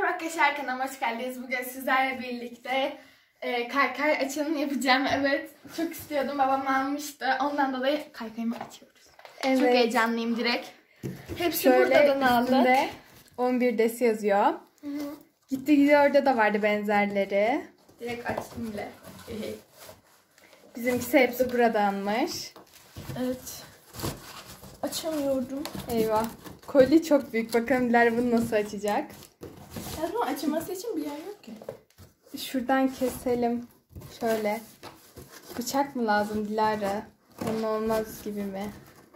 arkadaşlar, kanalıma hoş geldiniz. Bugün sizlerle birlikte kaykay açılımı yapacağım. Evet, çok istiyordum. Babam almıştı. Ondan dolayı kaykayımı açıyoruz. Evet. Çok heyecanlıyım direkt. Hepsi şöyle buradan aldık. 11 desi yazıyor. Hı-hı. Gitti gidiyor, orada da vardı benzerleri. Direkt açtım bile. Bizimkisi hepsi buradanmış. Evet. Açamıyordum. Eyvah. Koli çok büyük. Bakalım Dilara bunu nasıl açacak. Ya bunun açılması için bir yer yok ki. Şuradan keselim. Şöyle. Bıçak mı lazım Dilara? Onun olmaz gibi mi?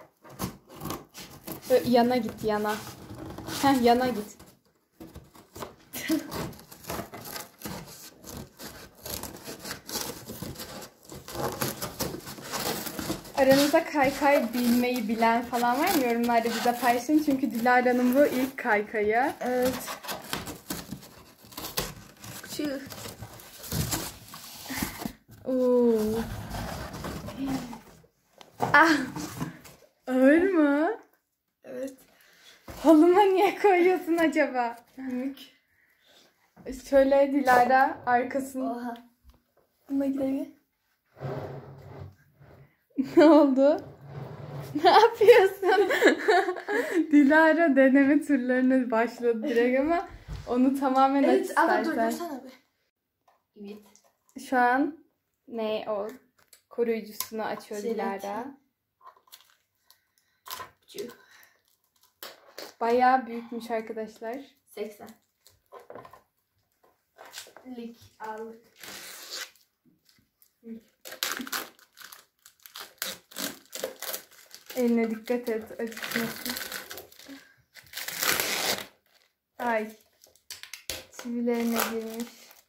Böyle yana git, yana. Heh, yana git. Aranızda kaykay bilmeyi bilen falan var mı? Yorumlarda bize paylaşın. Çünkü Dilara'nın bu ilk kaykayı. Evet. Çığ. Oo. Ah. Ağır mı? Evet. Halıma niye koyuyorsun acaba? Mük. Şöyle Dilara arkasını... Oha. Buna gidelim. Ne oldu? Ne yapıyorsun? Dilara deneme turlarına başladı direkt ama onu tamamen aç istersen. Evet, dursana bir. Evet. Şu an ne o? Koruyucusunu açıyor Dilara. Bayağı büyükmüş arkadaşlar. 80. Lik aldık. Eline dikkat et, acıtmasın. Ay. Çivilerine girmiş.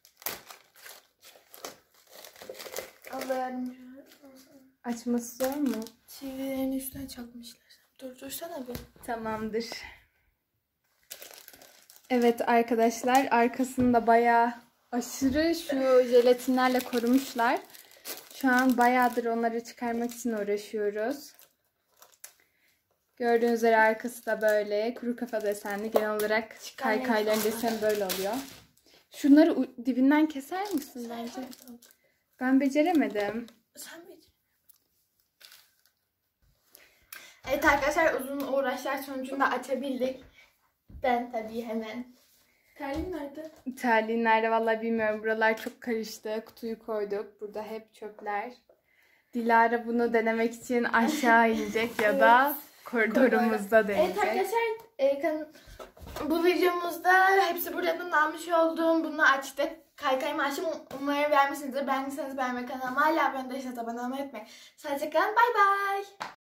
Allah yardımcı olsun. Açması zor mu? Çivilerin üstüne çakmışlar. Dursana bir. Tamamdır. Evet arkadaşlar, arkasını da bayağı aşırı şu jelatinlerle korumuşlar. Şu an bayağıdır onları çıkarmak için uğraşıyoruz. Gördüğünüz üzere arkası da böyle kuru kafa desenli. Genel olarak kaykayların deseni böyle oluyor. Şunları dibinden keser misin bence? Ben beceremedim. Sen becer. Evet arkadaşlar, uzun uğraşlar sonucunda açabildik. Ben tabii hemen. Terliğim nerede? Terliğin nerede vallahi bilmiyorum. Buralar çok karıştı. Kutuyu koyduk. Burada hep çöpler. Dilara bunu denemek için aşağı inecek ya da koridorumuzda deneyecek. Evet arkadaşlar, bu videomuzda hepsi buradan almış olduğum bunu açtık. Kaykayımı açtım. Umarım beğenmişsinizdir. Beğendiyseniz beğenmeyi, kanalıma hala abone değilseniz abone olmayı unutmayın. Sadece kalın. Bay bay.